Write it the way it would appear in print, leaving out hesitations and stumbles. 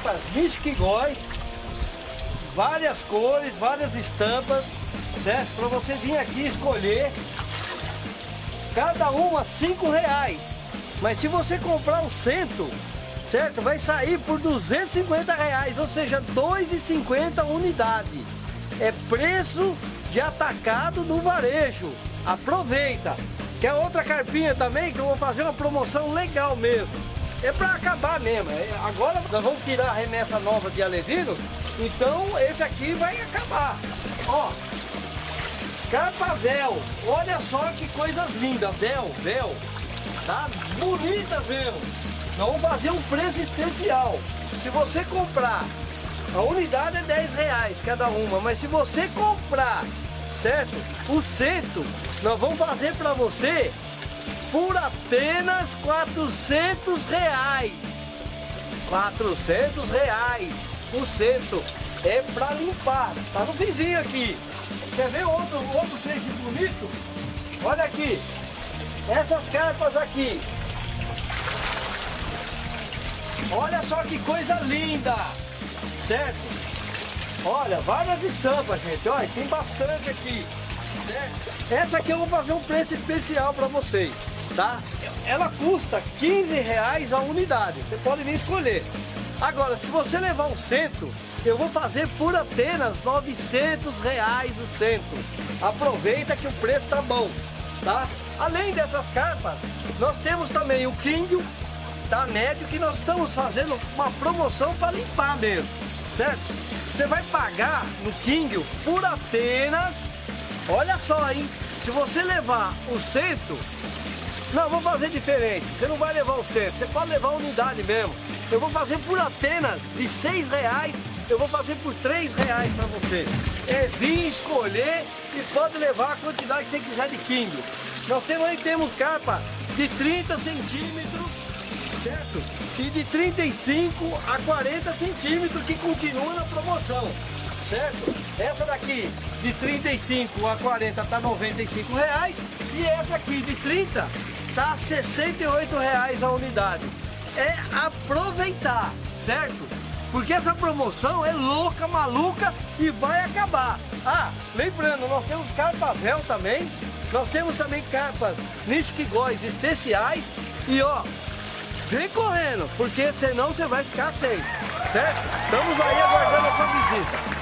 carpas Nishikigoi, várias cores, várias estampas, certo? Para você vir aqui escolher, cada uma R$5. Mas se você comprar um cento, certo? Vai sair por R$250, ou seja, 2,50 unidade. É preço de atacado no varejo. Aproveita. Quer outra carpinha também, que eu vou fazer uma promoção legal mesmo. É para acabar mesmo. Agora nós vamos tirar a remessa nova de alevino, então esse aqui vai acabar. Ó, carpa véu. Olha só que coisas lindas. Véu. Tá bonita mesmo. Nós vamos fazer um preço especial. Se você comprar, a unidade é R$10 cada uma, mas se você comprar, certo? O cento, nós vamos fazer para você por apenas R$400. R$400 o cento. É para limpar. Tá no vizinho aqui. Quer ver outro peixe bonito? Olha aqui. Essas carpas aqui. Olha só que coisa linda, certo? Olha, várias estampas, gente. Olha, tem bastante aqui, certo? Essa aqui eu vou fazer um preço especial para vocês, tá? Ela custa R$15 a unidade. Você pode vir escolher. Agora, se você levar um cento, eu vou fazer por apenas R$900 o cento. Aproveita que o preço tá bom, tá? Além dessas carpas, nós temos também o King, tá, médio, que nós estamos fazendo uma promoção para limpar mesmo, certo? Você vai pagar no King por apenas, olha só, hein? Se você levar o cento, não, vou fazer diferente. Você não vai levar o cento, você pode levar a unidade mesmo. Eu vou fazer por apenas de R$6, eu vou fazer por R$3 para você. É vir escolher e pode levar a quantidade que você quiser de King. Nós temos carpa de 30 centímetros, certo? E de 35 a 40 centímetros que continua na promoção, certo? Essa daqui de 35 a 40 tá R$95 e essa aqui de 30 tá R$68 a unidade. É aproveitar, certo? Porque essa promoção é louca, maluca e vai acabar. Ah, lembrando, nós temos carpa véu também. Nós temos também carpas Nishikigoi especiais. E ó, vem correndo, porque senão você vai ficar sem, certo? Estamos aí aguardando a sua visita.